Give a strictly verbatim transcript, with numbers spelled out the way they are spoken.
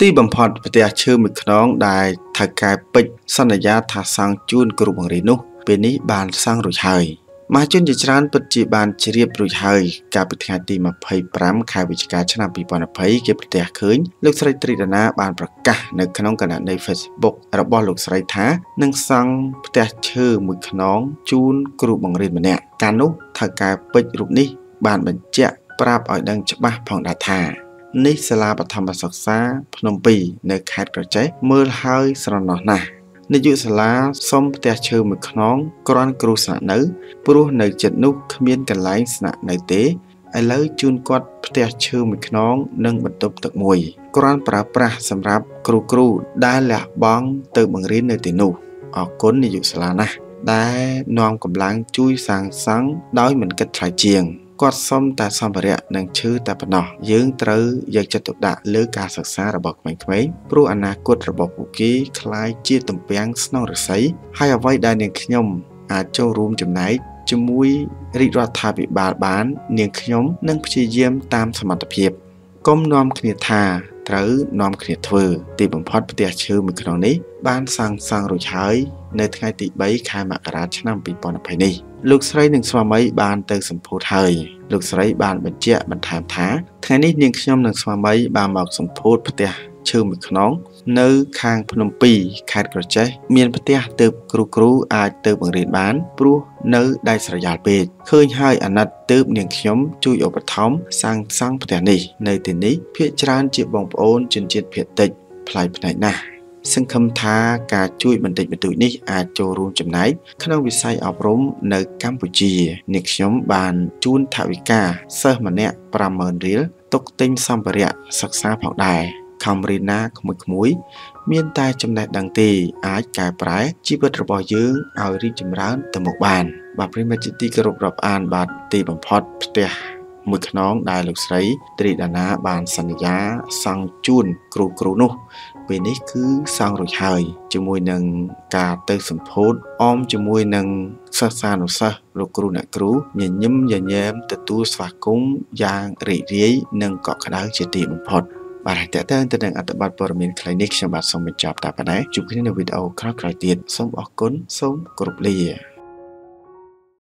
ទីបំផុតប្រទេសឈើមួយខ្នងដែលថៅកែពេជ្រសន្យាថាសង់ជូនគ្រូបង្រៀននោះពេលនេះបានសង់រួចហើយមហាជនជាច្រើនពិតជាបានជ្រាបរួចហើយកាលពីថ្ងៃទីម្ភៃប្រាំខែវិច្ឆិកាឆ្នាំពីរពាន់ยี่สิบគេប្រទះឃើញលោកស្រីត្រីដាណាបានប្រកាសនៅក្នុងគណនី Facebook របស់លោកស្រីថានឹងសង់ផ្ទះឈើមួយខ្នងជូនគ្រូបង្រៀនម្នាក់កាលនោះថៅកែពេជ្ររូបនេះបានបញ្ជាក់ប្រាប់ឲ្យដឹងច្បាស់ផងដែរថានេះសាលាបឋមសិក្សាភ្នំពីរនៅខេត្តក្រចេះមើលហើយស្រណោះណាស់នាយកសាលាសុំផ្ទះឈើមួយខ្នងគ្រាន់គ្រូស្នាក់នៅព្រោះនៅចិត្តនោះគ្មានកន្លែងស្នាក់នៅទេឥឡូវជូនគាត់ផ្ទះឈើមួយខ្នងនិងបន្ទប់ទឹកមួយគ្រាន់ប្រើប្រាស់សម្រាប់គ្រូគ្រូដែលលះបង់ទៅបង្រៀននៅទីនោះអរគុណនាយកសាលាណាស់ដែលនាំកម្លាំងជួយសាងសង់ដោយមិនគិតថ្លៃជាងគាត់សុំតែសម្ភារៈនិងឈើតែប៉ុណ្ណោះយើងត្រូវយកចិត្តទុកដាក់លើការសិក្សារបស់ក្មេងៗព្រោះអនាគតរបស់ពួកគេคล้ายជាទំពាំងស្នងរស័យហើយអ្វីដែលនាងខ្ញុំអាចចូលរួមចំណែកជាមួយរាជរដ្ឋាភិបាលបាននាងខ្ញុំនឹងព្យាយាមតាមសមត្ថភាពកុំនាំគ្នាថាត្រូវនាំគ្នាធ្វើទីបំផុតផ្ទះឈើមួយខ្នងនេះបានសាងសង់រួចហើយនៅថ្ងៃទីបីខែមករាឆ្នាំពីរពាន់ยี่สิบនេះលោកស្រីនិងស្វាមីបានទៅសម្ពោធហើយលោកស្រីបានបញ្ជាក់បន្ថែមថាថ្ងៃនេះនាងខ្ញុំនិងស្វាមីបានមកសម្ពោធផ្ទះឈើមួយខ្នងនៅខាងភ្នំពីរខេត្តក្រចេះមានផ្ទះទើបគ្រូគ្រូអាចទៅបង្រៀនបានព្រោះនៅដាច់ស្រយាលពេកឃើញហើយអាណិតទើបនាងខ្ញុំជួយឧបត្ថម្ភសាងសង់ផ្ទះនេះនៅទីនេះភាគច្រើនជាបងប្អូនជនជាតិភាគតិចផ្លែផ្នែកណាស់សង្ឃឹមថាការជួយបន្តិចបន្តួចនេះអាចចូលរួមចំណែកក្នុងវិស័យអប់រំនៅកម្ពុជានាងខ្ញុំបានជូនថវិកាសិស្សម្នាក់ប្រាំម៉ឺនរៀលទុកទិញសម្ភារៈសិក្សាផងដែរខំរៀនណាក្មួយៗមានតែចំណេះដឹងទេអាចកែប្រែជីវិតរបស់យើងឲ្យរីកចម្រើនទៅមុខបានបាទប្រិមត្តជាទីគោរពរាប់អានបាទទីបំផុតផ្ទះមួយខ្នងដែលលោកស្រីត្រីដាណាបានសន្យាសង់ជូនគ្រូគ្រូនោះពេលនេះគឺសង់រួចហើយជាមួយនឹងការទៅសម្ពោធអមជាមួយនឹងសិស្សានុសិស្សលោកគ្រូអ្នកគ្រូញញឹមញញែមទទួលស្វាគមន៍យ៉ាងរីករាយនិងកក់ក្ដៅជាទីបំផុតបាទតើតើទៅនឹងអត្ថបទព័ត៌មានខ្លីនេះខ្ញុំបាទសូមបញ្ចប់តែប៉ុណ្ណេះជួបគ្នានៅវីដេអូក្រោយៗទៀតសូមអរគុណសូមគោរពលា